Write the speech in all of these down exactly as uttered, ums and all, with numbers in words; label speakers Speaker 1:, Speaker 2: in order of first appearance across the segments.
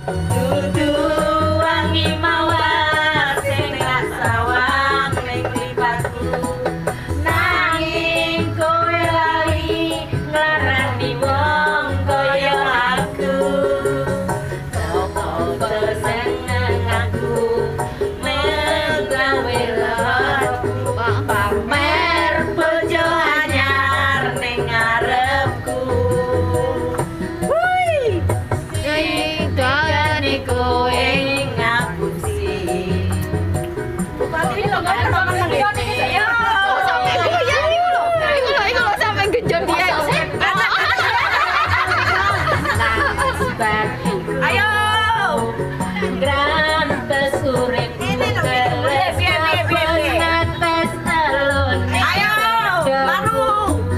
Speaker 1: Dudu wangi mawar sing gak sawang ning mripatku. Nanging kowe lali nglarani wong kaya aku. Sopo seneng aku megawe lelahku. Pamer bojo anyar ning ngarepku. Woi, dane kowe ngapusi. Bupati lho gak teman genjon iki ya. Sampai ya iku lho. Iku lho iku lho sampai genjon dia. Ayo. Grantes urip. Ini lho piye piye piye. Grantes alon. Ayo. Baru.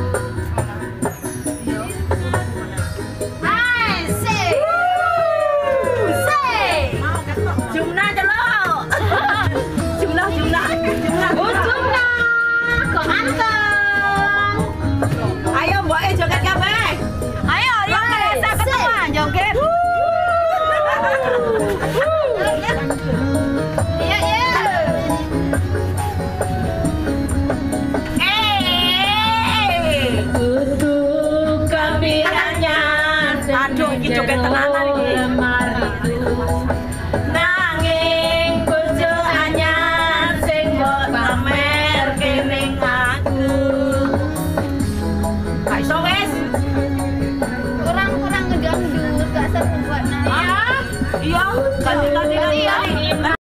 Speaker 1: Hai, say. Say. Jumlah delok. Jumlah jumlah jumlah. Oh, jumlah. Kok anteng. Ayo mbok e joget kabeh. Ayo, yang merasa ketemu joget. Iya, iya. Eh, kudu kabirannya. Aduh, iki joget tenanan